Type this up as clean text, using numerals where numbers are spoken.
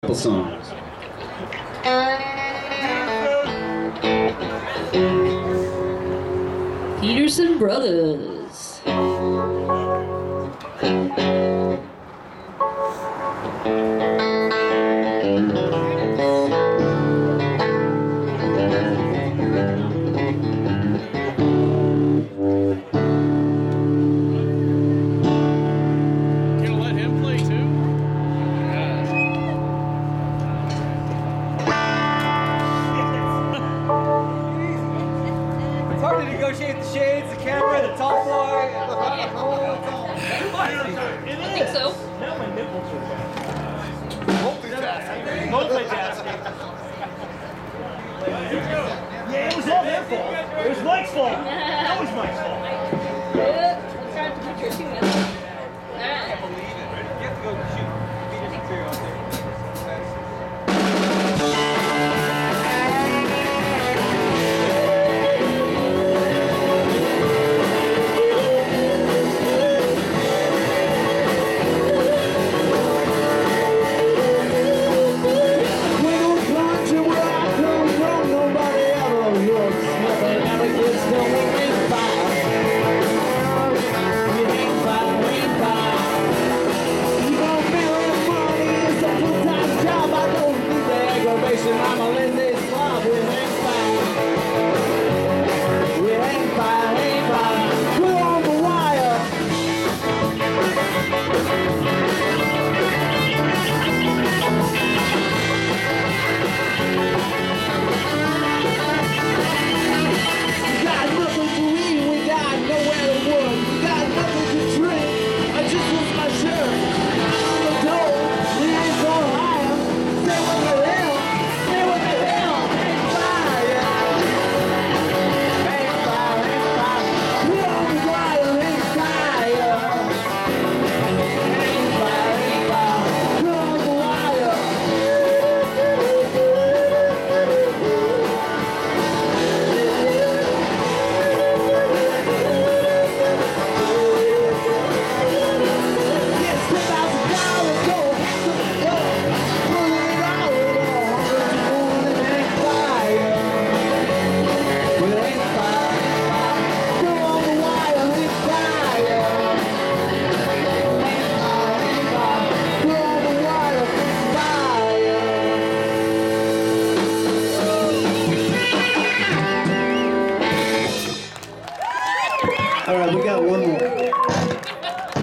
songs. Peterson Brothers. It's hard to negotiate the shades, the camera, the tall boy. I think so. Now my nipples are wet. Multitasking. Yeah, it was all their fault. It was Mike's fault. That was Mike's fault. Let's try to put your two minutes. All right. You have to go shoot. Beat it up there.